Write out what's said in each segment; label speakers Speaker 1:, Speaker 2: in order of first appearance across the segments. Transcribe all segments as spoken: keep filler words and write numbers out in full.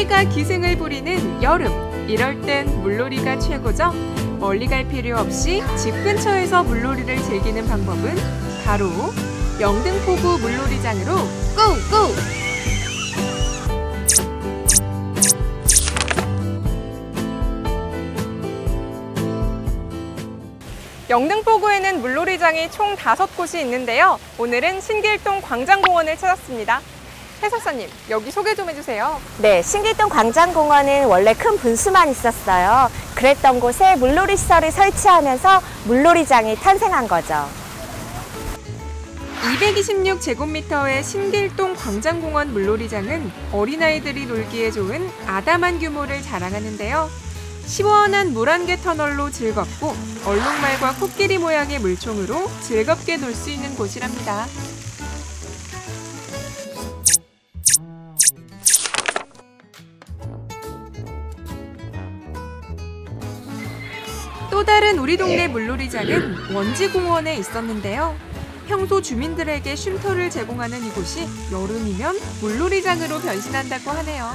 Speaker 1: 물놀이가 기승을 부리는 여름. 이럴 땐 물놀이가 최고죠. 멀리 갈 필요 없이 집 근처에서 물놀이를 즐기는 방법은 바로 영등포구 물놀이장으로 고고! 영등포구에는 물놀이장이 총 다섯 곳이 있는데요. 오늘은 신길동 광장공원을 찾았습니다. 해설사님, 여기 소개 좀 해주세요.
Speaker 2: 네, 신길동 광장공원은 원래 큰 분수만 있었어요. 그랬던 곳에 물놀이 시설을 설치하면서 물놀이장이 탄생한 거죠.
Speaker 1: 이백이십육 제곱미터의 신길동 광장공원 물놀이장은 어린아이들이 놀기에 좋은 아담한 규모를 자랑하는데요. 시원한 물안개 터널로 즐겁고 얼룩말과 코끼리 모양의 물총으로 즐겁게 놀 수 있는 곳이랍니다. 또 다른 우리 동네 물놀이장은 원지공원에 있었는데요. 평소 주민들에게 쉼터를 제공하는 이곳이 여름이면 물놀이장으로 변신한다고 하네요.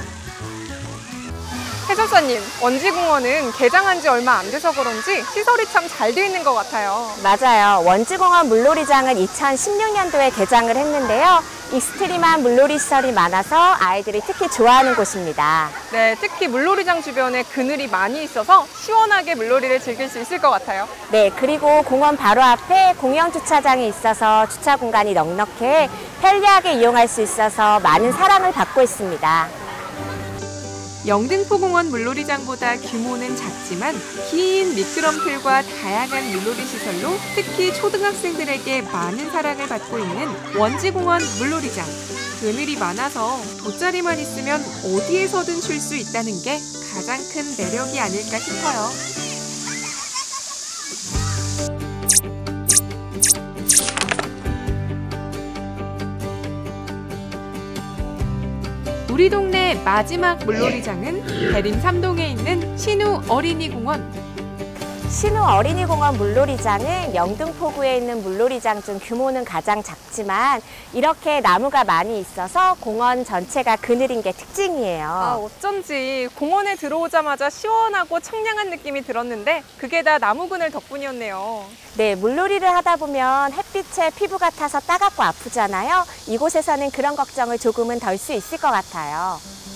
Speaker 1: 해설사님, 원지공원은 개장한 지 얼마 안 돼서 그런지 시설이 참 잘 돼 있는 것 같아요.
Speaker 2: 맞아요. 원지공원 물놀이장은 이천십육 년도에 개장을 했는데요. 익스트림한 물놀이 시설이 많아서 아이들이 특히 좋아하는 곳입니다.
Speaker 1: 네, 특히 물놀이장 주변에 그늘이 많이 있어서 시원하게 물놀이를 즐길 수 있을 것 같아요.
Speaker 2: 네, 그리고 공원 바로 앞에 공영 주차장이 있어서 주차 공간이 넉넉해 편리하게 이용할 수 있어서 많은 사랑을 받고 있습니다.
Speaker 1: 영등포공원 물놀이장보다 규모는 작지만 긴 미끄럼틀과 다양한 물놀이 시설로 특히 초등학생들에게 많은 사랑을 받고 있는 원지공원 물놀이장. 그늘이 많아서 돗자리만 있으면 어디에서든 쉴 수 있다는 게 가장 큰 매력이 아닐까 싶어요. 우리 동네 마지막 물놀이장은 대림 삼동에 있는 신우 어린이공원.
Speaker 2: 신우 어린이공원 물놀이장은 영등포구에 있는 물놀이장 중 규모는 가장 작지만 이렇게 나무가 많이 있어서 공원 전체가 그늘인 게 특징이에요.
Speaker 1: 아, 어쩐지 공원에 들어오자마자 시원하고 청량한 느낌이 들었는데 그게 다 나무 그늘 덕분이었네요.
Speaker 2: 네, 물놀이를 하다 보면 햇빛에 피부가 타서 따갑고 아프잖아요. 이곳에서는 그런 걱정을 조금은 덜 수 있을 것 같아요.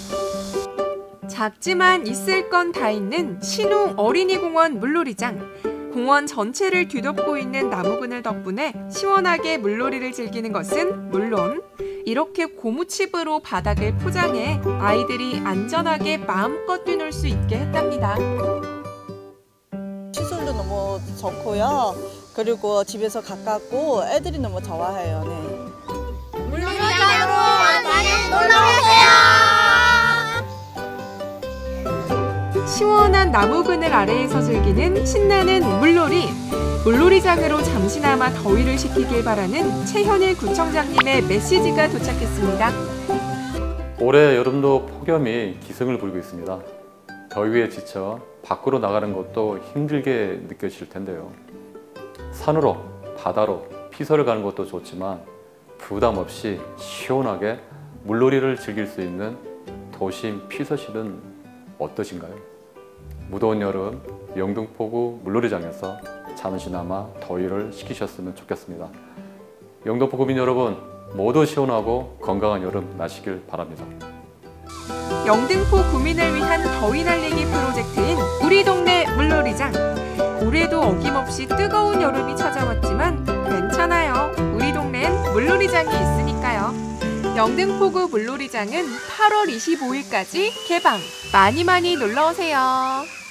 Speaker 1: 작지만 있을 건 다 있는 신우 어린이공원 물놀이장. 공원 전체를 뒤덮고 있는 나무 그늘 덕분에 시원하게 물놀이를 즐기는 것은 물론 이렇게 고무칩으로 바닥을 포장해 아이들이 안전하게 마음껏 뛰놀 수 있게 했답니다.
Speaker 3: 시설도 너무 좋고요. 그리고 집에서 가깝고 애들이 너무 좋아해요. 네.
Speaker 4: 물놀이장으로 많이 놀러오세요.
Speaker 1: 시원한 나무 그늘 아래에서 즐기는 신나는 물놀이. 물놀이장으로 잠시나마 더위를 식히길 바라는 최현일 구청장님의 메시지가 도착했습니다.
Speaker 5: 올해 여름도 폭염이 기승을 부리고 있습니다. 더위에 지쳐 밖으로 나가는 것도 힘들게 느껴질 텐데요. 산으로, 바다로, 피서를 가는 것도 좋지만 부담 없이 시원하게 물놀이를 즐길 수 있는 도심 피서실은 어떠신가요? 무더운 여름 영등포구 물놀이장에서 잠시나마 더위를 식히셨으면 좋겠습니다. 영등포 구민 여러분, 모두 시원하고 건강한 여름 나시길 바랍니다.
Speaker 1: 영등포 구민을 위한 더위 날리기 프로젝트인 우리 동네 물놀이장. 올해도 어김없이 뜨거운 여름이 찾아왔지만 괜찮아요. 우리 동네엔 물놀이장이 있으니까요. 영등포구 물놀이장은 팔월 이십오일까지 개방. 많이 많이 놀러오세요.